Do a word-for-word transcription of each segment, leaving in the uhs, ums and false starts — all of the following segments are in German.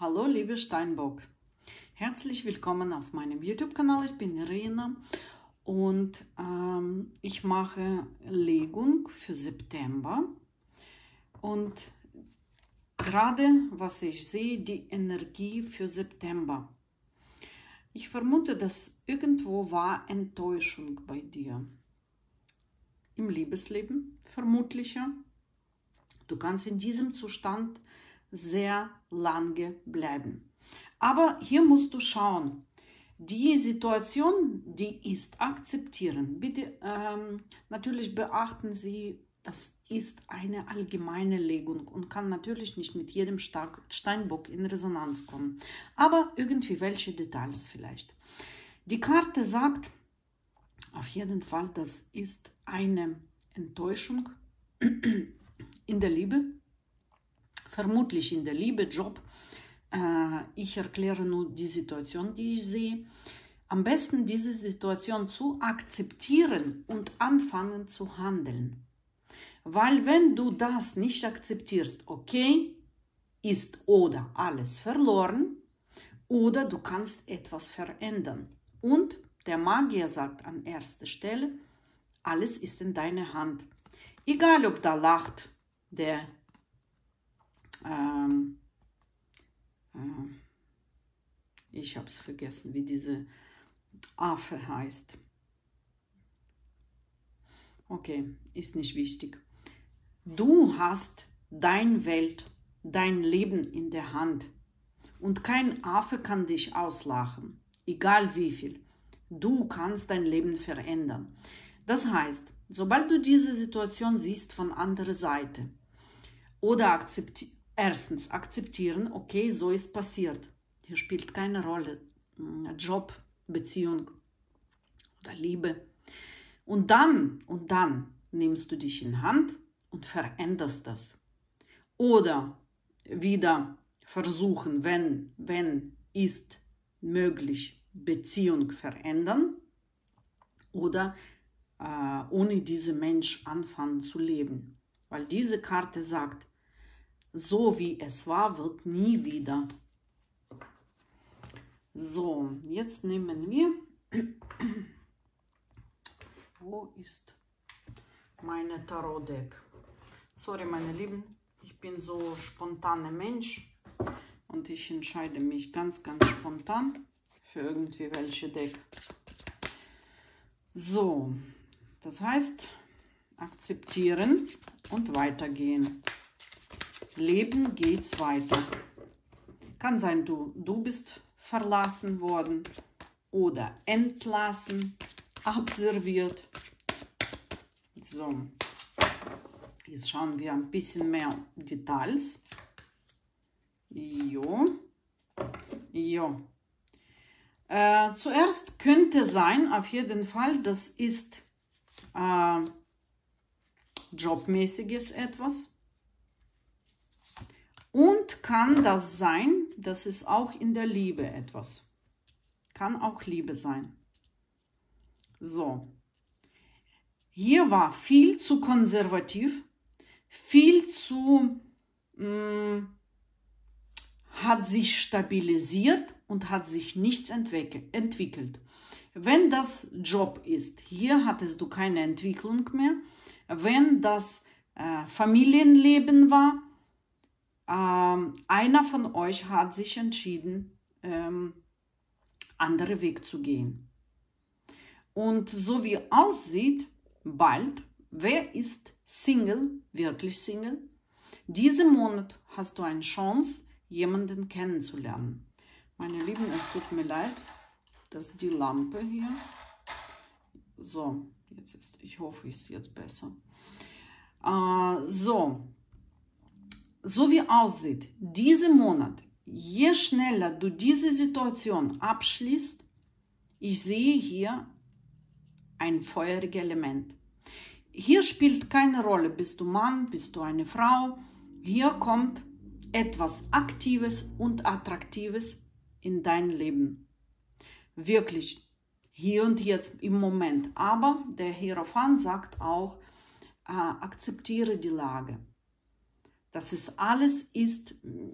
Hallo liebe Steinbock, herzlich willkommen auf meinem YouTube-Kanal. Ich bin Irina und ähm, ich mache Legung für September und gerade was ich sehe, die Energie für September. Ich vermute, dass irgendwo war Enttäuschung bei dir. Im Liebesleben vermutlich ja. Du kannst in diesem Zustand sehr lange bleiben. Aber hier musst du schauen, die Situation, die ist, akzeptieren. Bitte ähm, natürlich beachten Sie, das ist eine allgemeine Legung und kann natürlich nicht mit jedem Steinbock in Resonanz kommen. Aber irgendwie welche Details vielleicht. Die Karte sagt auf jeden Fall, das ist eine Enttäuschung in der Liebe. Vermutlich in der Liebe, Job. Äh, ich erkläre nur die Situation, die ich sehe. Am besten diese Situation zu akzeptieren und anfangen zu handeln. Weil wenn du das nicht akzeptierst, okay, ist oder alles verloren oder du kannst etwas verändern. Und der Magier sagt an erster Stelle, alles ist in deiner Hand. Egal, ob da lacht der Ähm, äh, ich habe es vergessen, wie diese Affe heißt. Okay, ist nicht wichtig. Du hast deine Welt, dein Leben in der Hand. Und kein Affe kann dich auslachen, egal wie viel. Du kannst dein Leben verändern. Das heißt, sobald du diese Situation siehst von anderer Seite oder akzeptierst, erstens akzeptieren, okay, so ist passiert. Hier spielt keine Rolle Job, Beziehung oder Liebe. Und dann, und dann nimmst du dich in Hand und veränderst das. Oder wieder versuchen, wenn, wenn ist möglich, Beziehung verändern oder äh, ohne diesen Mensch anfangen zu leben. Weil diese Karte sagt, so wie es war, wird nie wieder. So, jetzt nehmen wir. Wo ist meine Tarot-Deck? Sorry, meine Lieben, ich bin so spontaner Mensch und ich entscheide mich ganz, ganz spontan für irgendwie welche Deck. So, das heißt, akzeptieren und weitergehen. Leben geht's weiter. Kann sein, du, du bist verlassen worden oder entlassen, abserviert. So, jetzt schauen wir ein bisschen mehr Details. Jo, jo. Äh, zuerst könnte sein, auf jeden Fall, das ist äh, jobmäßiges etwas. Und kann das sein, das ist auch in der Liebe etwas. Kann auch Liebe sein. So. Hier war viel zu konservativ, viel zu, mh, hat sich stabilisiert und hat sich nichts entwickelt. Wenn das Job ist, hier hattest du keine Entwicklung mehr. Wenn das äh, Familienleben war, Ähm, einer von euch hat sich entschieden, ähm, andere Weg zu gehen. Und so wie aussieht, bald, wer ist Single, wirklich Single? Diesen Monat hast du eine Chance, jemanden kennenzulernen. Meine Lieben, es tut mir leid, dass die Lampe hier, so, jetzt ist, ich hoffe, ich sehe jetzt besser. Äh, so. So wie aussieht, diesen Monat, je schneller du diese Situation abschließt, ich sehe hier ein feuriges Element. Hier spielt keine Rolle, bist du Mann, bist du eine Frau. Hier kommt etwas Aktives und Attraktives in dein Leben. Wirklich, hier und jetzt im Moment. Aber der Hierophant sagt auch, äh, akzeptiere die Lage. Das ist alles ist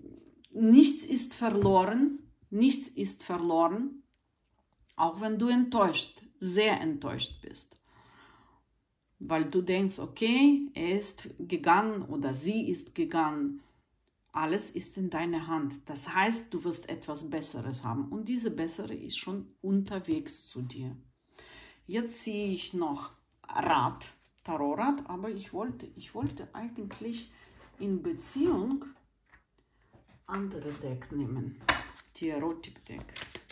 Nichts ist verloren, nichts ist verloren, auch wenn du enttäuscht, sehr enttäuscht bist. Weil du denkst, okay, er ist gegangen oder sie ist gegangen. Alles ist in deiner Hand. Das heißt, du wirst etwas Besseres haben. Und diese Bessere ist schon unterwegs zu dir. Jetzt ziehe ich noch Rat, Tarotrad, aber ich wollte, ich wollte eigentlich in Beziehung andere Deck nehmen. Die Erotik-Deck.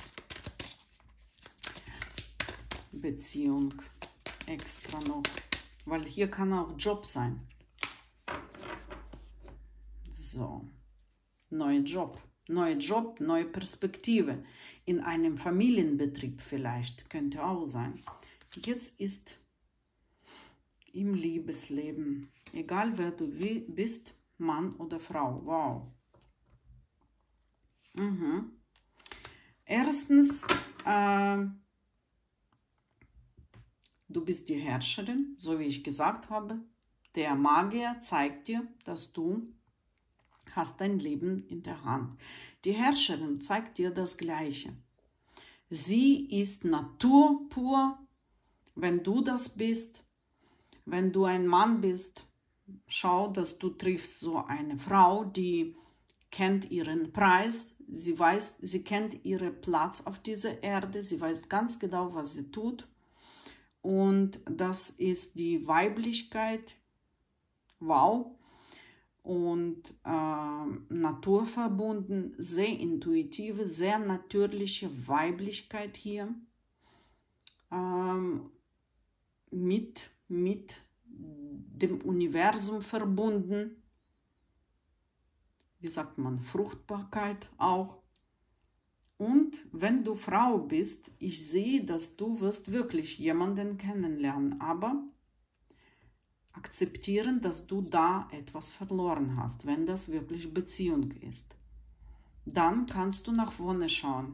Beziehung extra noch. Weil hier kann auch Job sein. So, neuer Job, neuer Job, neue Perspektive. In einem Familienbetrieb vielleicht, könnte auch sein. Jetzt ist im Liebesleben, egal wer du bist, Mann oder Frau. Wow. Mhm. Erstens, äh, du bist die Herrscherin, so wie ich gesagt habe. Der Magier zeigt dir, dass du hast dein Leben in der Hand. Die Herrscherin zeigt dir das Gleiche. Sie ist Natur pur. Wenn du das bist, wenn du ein Mann bist, schau, dass du triffst so eine Frau, die kennt ihren Preis. Sie weiß, sie kennt ihren Platz auf dieser Erde. Sie weiß ganz genau, was sie tut. Und das ist die Weiblichkeit. Wow. Und äh, naturverbunden, sehr intuitive, sehr natürliche Weiblichkeit hier. Ähm, mit, mit dem Universum verbunden. Wie sagt man? Fruchtbarkeit auch. Und wenn du Frau bist, ich sehe, dass du wirst wirklich jemanden kennenlernen, aber akzeptieren, dass du da etwas verloren hast, wenn das wirklich Beziehung ist. Dann kannst du nach vorne schauen.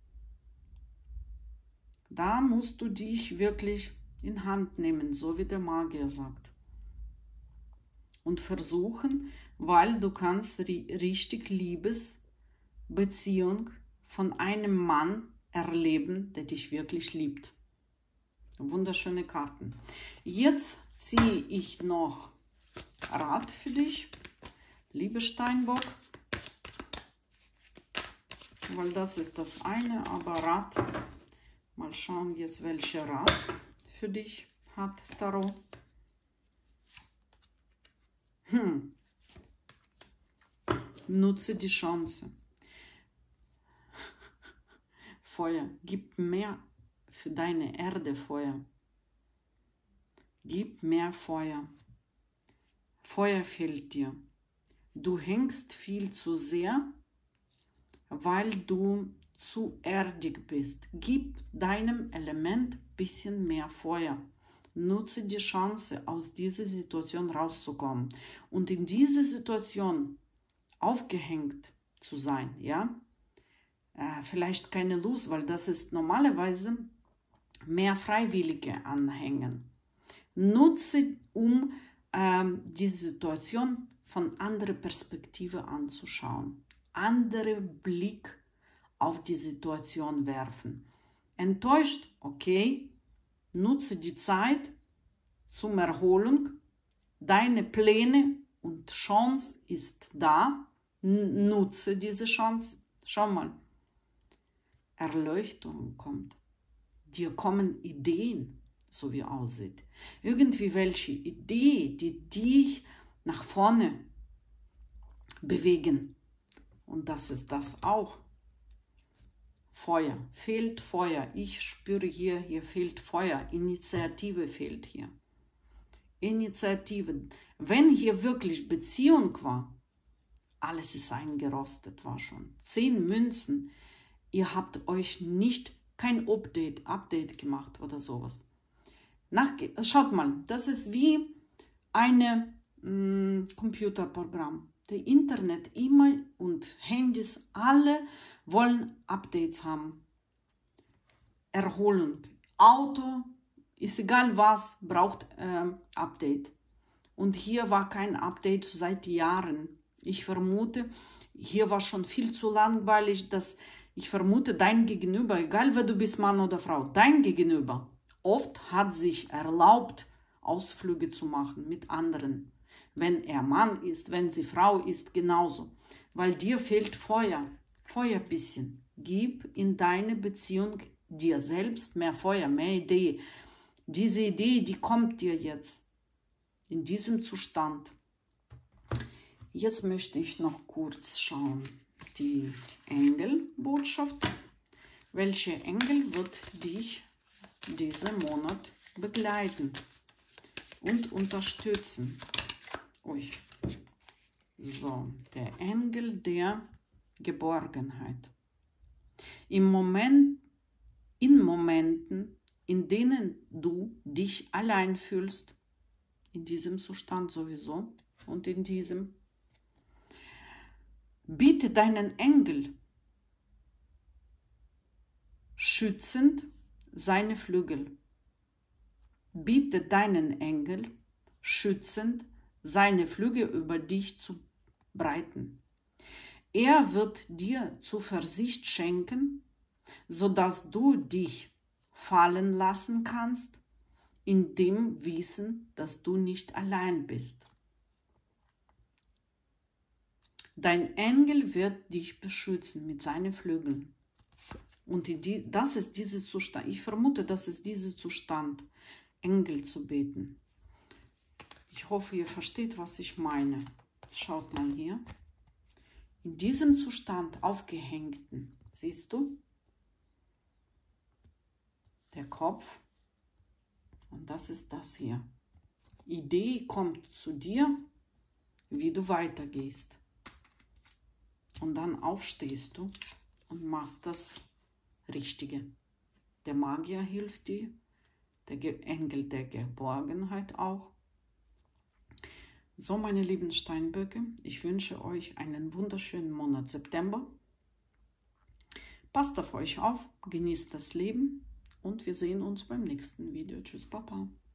Da musst du dich wirklich in Hand nehmen, so wie der Magier sagt. Und versuchen, weil du kannst die richtig Liebesbeziehung von einem Mann erleben, der dich wirklich liebt. Wunderschöne Karten. Jetzt ziehe ich noch Rat für dich, liebe Steinbock, weil das ist das eine, aber Rat, mal schauen jetzt, welcher Rat für dich hat Tarot. Hm. Nutze die Chance. Feuer, gib mehr für deine Erde Feuer. Gib mehr Feuer. Feuer fehlt dir. Du hängst viel zu sehr, weil du zu erdig bist. Gib deinem Element ein bisschen mehr Feuer. Nutze die Chance, aus dieser Situation rauszukommen. Und in dieser Situation aufgehängt zu sein, ja? Äh, vielleicht keine Lust, weil das ist normalerweise mehr Freiwillige anhängen. Nutze, um ähm, die Situation von anderer Perspektive anzuschauen. Andere Blick auf die Situation werfen. Enttäuscht, okay, nutze die Zeit zum Erholung. Deine Pläne und Chance ist da. N- nutze diese Chance. Schau mal, Erleuchtung kommt. Dir kommen Ideen, so wie aussieht. Irgendwie welche Idee, die dich nach vorne bewegen. Und das ist das auch. Feuer, fehlt Feuer. Ich spüre hier, hier fehlt Feuer. Initiative fehlt hier. Initiative. Wenn hier wirklich Beziehung war, alles ist eingerostet, war schon. Zehn Münzen. Ihr habt euch nicht, kein Update, Update gemacht oder sowas. Nach, schaut mal, das ist wie ein Computerprogramm. Der Internet immer und Handys, alle wollen Updates haben. Erholung. Auto, ist egal was, braucht äh, Update. Und hier war kein Update seit Jahren. Ich vermute, hier war schon viel zu langweilig, dass ich vermute, dein Gegenüber, egal wer du bist, Mann oder Frau, dein Gegenüber, oft hat sich erlaubt, Ausflüge zu machen mit anderen. Wenn er Mann ist, wenn sie Frau ist, genauso. Weil dir fehlt Feuer, Feuer ein bisschen. Gib in deine Beziehung dir selbst mehr Feuer, mehr Idee. Diese Idee, die kommt dir jetzt in diesem Zustand. Jetzt möchte ich noch kurz schauen, die Engelbotschaft. Welche Engel wird dich diesen Monat begleiten und unterstützen? Ui. So, der Engel der Geborgenheit. Im Moment, in Momenten, in denen du dich allein fühlst, in diesem Zustand sowieso und in diesem, bitte deinen Engel schützend seine Flügel. Bitte deinen Engel schützend seine Flügel über dich zu breiten. Er wird dir Zuversicht schenken, sodass du dich fallen lassen kannst, in dem Wissen, dass du nicht allein bist. Dein Engel wird dich beschützen mit seinen Flügeln. Und die, das ist dieser Zustand. Ich vermute, das ist dieser Zustand, Engel zu beten. Ich hoffe, ihr versteht, was ich meine. Schaut mal hier. In diesem Zustand aufgehängten, siehst du? Der Kopf. Und das ist das hier. Idee kommt zu dir, wie du weitergehst. Und dann aufstehst du und machst das Richtige. Der Magier hilft dir, der Engel der Geborgenheit auch. So, meine lieben Steinböcke, ich wünsche euch einen wunderschönen Monat September. Passt auf euch auf, genießt das Leben und wir sehen uns beim nächsten Video. Tschüss, Papa.